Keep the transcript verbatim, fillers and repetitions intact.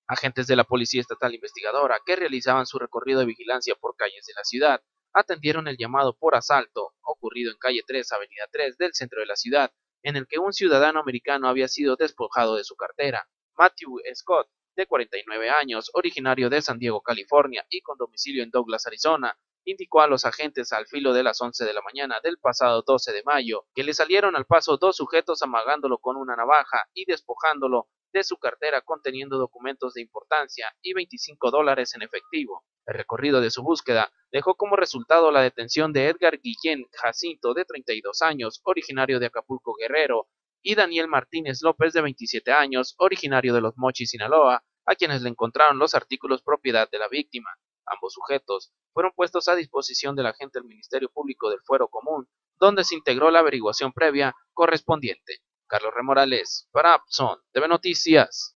Agentes de la Policía Estatal Investigadora que realizaban su recorrido de vigilancia por calles de la ciudad atendieron el llamado por asalto ocurrido en calle tres, avenida tres del centro de la ciudad, en el que un ciudadano americano había sido despojado de su cartera. Matthew Scott, de cuarenta y nueve años, originario de San Diego, California y con domicilio en Douglas, Arizona, indicó a los agentes al filo de las once de la mañana del pasado doce de mayo que le salieron al paso dos sujetos amagándolo con una navaja y despojándolo de su cartera conteniendo documentos de importancia y veinticinco dólares en efectivo. El recorrido de su búsqueda dejó como resultado la detención de Edgar Guillén Jacinto, de treinta y dos años, originario de Acapulco, Guerrero, y Daniel Martínez López, de veintisiete años, originario de Los Mochis, Sinaloa, a quienes le encontraron los artículos propiedad de la víctima. Ambos sujetos fueron puestos a disposición del agente del Ministerio Público del Fuero Común, donde se integró la averiguación previa correspondiente. Carlos Remorales, para Abson T V Noticias.